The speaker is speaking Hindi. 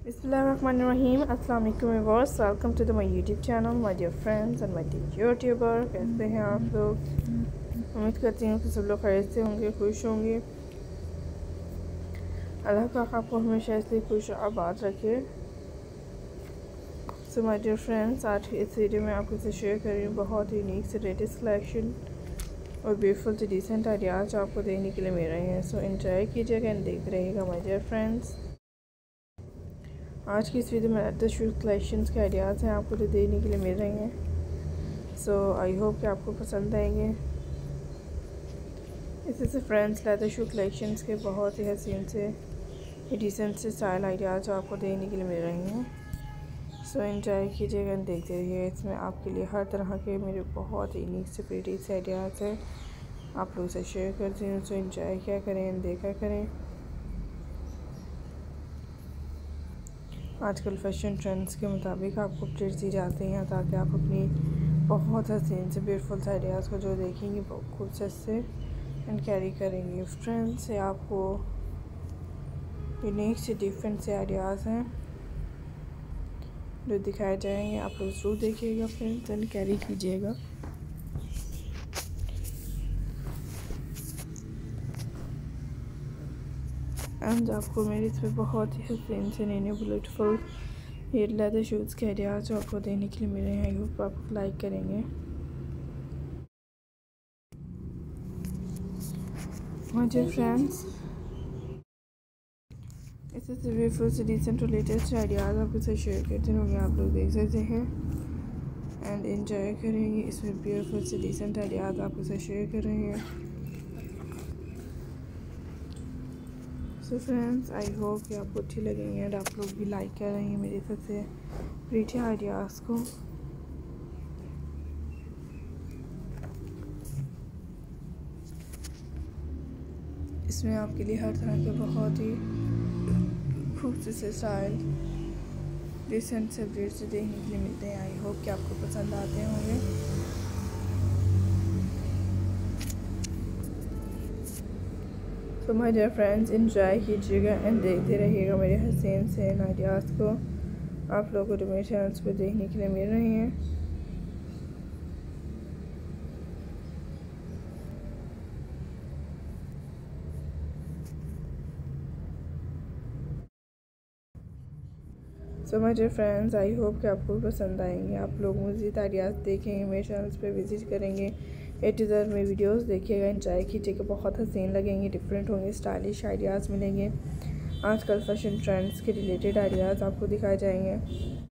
बिस्मिल्लाहिर्रहमानिर्रहीम। अस्सलाम वालेकुम viewers, welcome to my YouTube channel my dear friends and my dear YouTuber. कैसे हैं आप लोग? उम्मीद करती हूँ कि सब लोग खैरियत से होंगे, खुश होंगे। अल्लाह पाक आपको हमेशा ऐसे खुश आबाद रखे। सो माय डियर फ्रेंड्स, आज इस वीडियो में आपको से शेयर कर रही हूँ बहुत ही यूनिक से लेटेस्ट कलेक्शन और ब्यूटीफुल से डिसेंट आइडियाज़ आपको देखने के लिए मिल रहे हैं। सो एंजॉय कीजिएगा एंड देख रहिएगा माय डियर फ्रेंड्स। आज की इस वीडियो में लेटेस्ट शूज़ कलेक्शंस के आइडियाज़ हैं आपको जो देखने के लिए मिल रही हैं। सो आई होप कि आपको पसंद आएंगे। इसी से फ्रेंड्स लेटेस्ट शूज़ कलेक्शंस के बहुत ही हसीन से डिसेंट से स्टाइल आइडियाज़ आपको देखने के लिए मिल रही हैं। सो एंजॉय कीजिएगा एंड देखते रहिए। इसमें आपके लिए हर तरह के मेरे बहुत ही यूनिक से प्रीटी से आइडियाज़ हैं, आप लोग से शेयर करती हूँ। सो एंजॉय क्या करें एंड देखा करें। आजकल फैशन ट्रेंड्स के मुताबिक आपको अपडेट्स दी जाती हैं ताकि आप अपनी बहुत हसीन से ब्यूटीफुल से आइडियाज़ को जो देखेंगे बहुत खुद से एंड कैरी करेंगे। ट्रेंड से आपको यूनिक से डिफरेंट से आइडियाज़ हैं जो दिखाए जाएंगे, आप लोग ज़रूर देखिएगा फ्रेंड्स एंड कैरी कीजिएगा। एंड आपको मेरे इसमें बहुत ही हसीन से नए ब्यूटीफुल ये लेदर शूज़ के आइडियाज़ जो आपको देने के लिए मिले हैं। आई होप आप लाइक करेंगे। माय डियर फ्रेंड्स, इससे ब्यूटीफुल से डिसेंट और लेटेस्ट आइडियाज़ आपके साथ शेयर करते होंगे, आप लोग देख सकते हैं एंड एंजॉय करेंगे। इसमें ब्यूटीफुल से डिसेंट आइडियाज़ आपके साथ शेयर कर रहे हैं। सो फ्रेंड्स, आई होप कि आपको अच्छी लगेंगे एंड आप लोग भी लाइक कर रहे हैं मेरे सबसे प्रीटी आइडियाज़ को। इसमें आपके लिए हर तरह के बहुत ही खूबसूरत से स्टाइल डिसेंट से ब्रेड से देखने के लिए मिलते हैं। आई होप कि आपको पसंद आते होंगे। So my dear friends, enjoy कीजिएगा एंड देखते रहिएगा मेरे हसीन से आइडियाज़ को आप लोगों को जो मेरे चैनल्स पर देखने के लिए मिल रही हैं। So my dear friends, I hope कि आपको पसंद आएंगे। आप लोग मज़ीद आइडियाज़ देखेंगे, मेरे चैनल्स पे विज़िट करेंगे, ए टू ज़ेड में वीडियोस देखिएगा, एंजॉय कीजिएगा। बहुत हसीन लगेंगे, डिफरेंट होंगे, स्टाइलिश आइडियाज़ मिलेंगे। आजकल फैशन ट्रेंड्स के रिलेटेड आइडियाज़ आपको दिखाए जाएंगे।